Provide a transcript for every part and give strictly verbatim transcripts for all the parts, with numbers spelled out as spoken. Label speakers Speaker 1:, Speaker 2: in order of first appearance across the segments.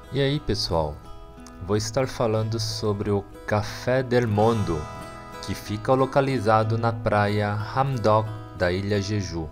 Speaker 1: E aí pessoal, vou estar falando sobre o Café del Mundo, que fica localizado na praia Hamdok da ilha Jeju.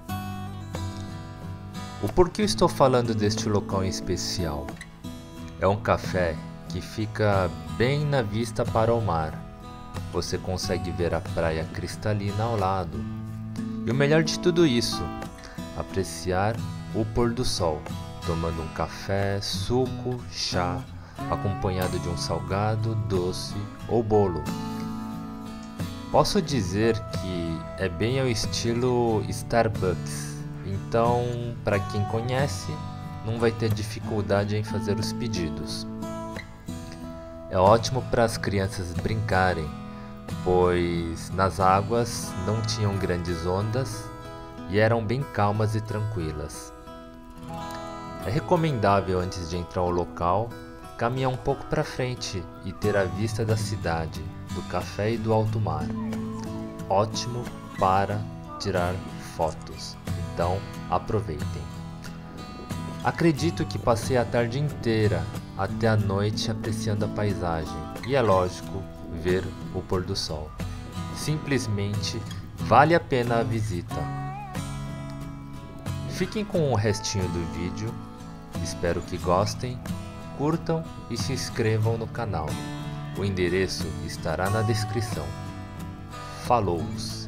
Speaker 1: O porquê eu estou falando deste local em especial? É um café que fica bem na vista para o mar. Você consegue ver a praia cristalina ao lado. E o melhor de tudo isso, apreciar o pôr do sol, tomando um café, suco, chá, acompanhado de um salgado, doce ou bolo. Posso dizer que é bem ao estilo Starbucks, então para quem conhece, não vai ter dificuldade em fazer os pedidos. É ótimo para as crianças brincarem, pois nas águas não tinham grandes ondas e eram bem calmas e tranquilas. É recomendável, antes de entrar ao local, caminhar um pouco para frente e ter a vista da cidade, do café e do alto mar. Ótimo para tirar fotos, então aproveitem. Acredito que passei a tarde inteira até a noite apreciando a paisagem e, é lógico, ver o pôr do sol. Simplesmente vale a pena a visita. Fiquem com o restinho do vídeo, espero que gostem, curtam e se inscrevam no canal. O endereço estará na descrição. Falou!